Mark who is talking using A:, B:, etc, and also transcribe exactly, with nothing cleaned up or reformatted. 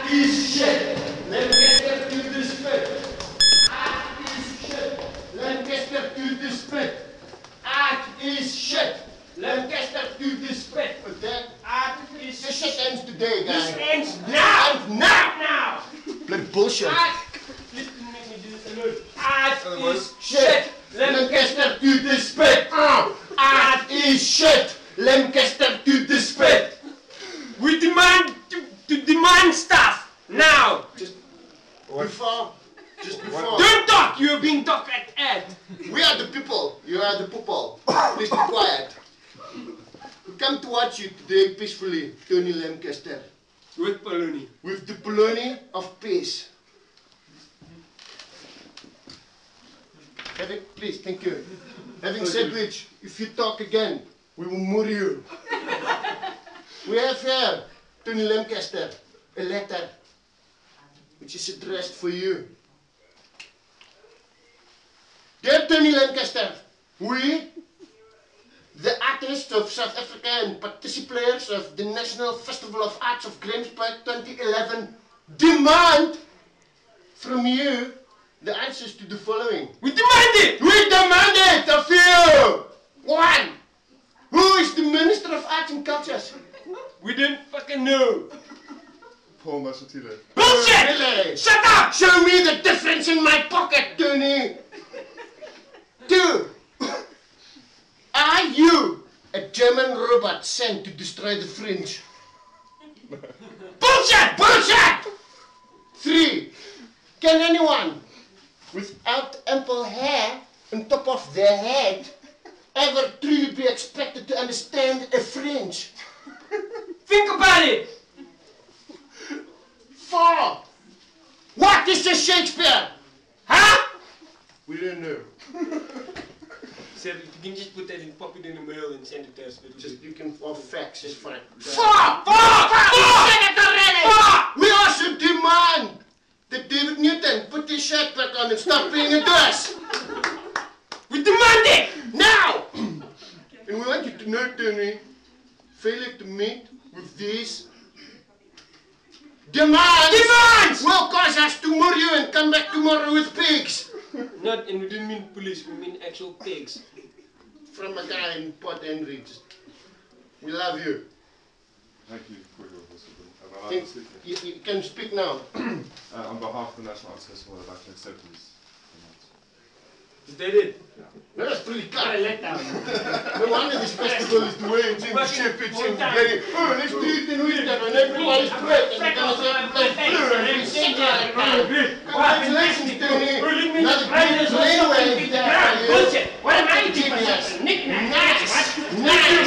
A: is shit. Lancaster to the spit. Art is shit. Lancaster to the spit. Art is shit. Lancaster to the spit. Okay? Art is this shit ends today, guys. This ends now. Ends now. Now. Bloody bullshit. Art. Please make me do this alone. Art is shit. Lancaster to the spit. Uh, art is shit. Lancaster to the spit. We demand to, to demand stuff now. Just what? Before, just before. Don't talk. You are being talked at. We are the people. You are the people. Please be quiet. We come to watch you today peacefully, Tony Lancaster. With Polony. With the Polony of peace. Having, please, thank you. Having said which, if you talk again, we will murder you. We have here, Tony Lancaster, a letter which is addressed for you. Dear Tony Lancaster, we, the artists of South Africa and participants of the National Festival of Arts of Grimsberg twenty eleven, demand from you the answers to the following. We demand it! We demand it of you! One, who is the Minister of Arts and Cultures? We don't fucking know.
B: Paul Masatile.
A: Bullshit! Really? Shut up! Show me the difference in my pocket, Tony! Two, are you a German robot sent to destroy the French? Bullshit! Bullshit! Three, can anyone without ample hair on top of their head ever truly be expected to understand a French? Think about it! Four, what is a Shakespeare? Huh? We don't know. So you can just put that in, pop it in the mail and send it to us. Just you can, or fax is fine. Four! Four! Four! Said it already! Four! We also demand that David Newton put his shirt back on and stop playing it to us. We demand it now! And we want you to know, Tony, failure to meet with these demands, demands will cause us to murder you and come back tomorrow with pigs. Not, and we didn't mean police, we mean actual pigs. From a guy in Port Henry. We love you.
B: Thank you for your wisdom.
A: Think, you, you can speak now.
B: uh, on behalf of the National Arts Festival, I'd like to accept this.
A: Is that it? Yeah. No, that's pretty clear. No wonder this festival is the way it's in the ship, it's in very, oh, let's do it in winter and everybody's great and we're going to say, and we sing like that. Congratulations, Tony. Not a great play away. Bullshit. What am I doing? Nice. Nice. Nice.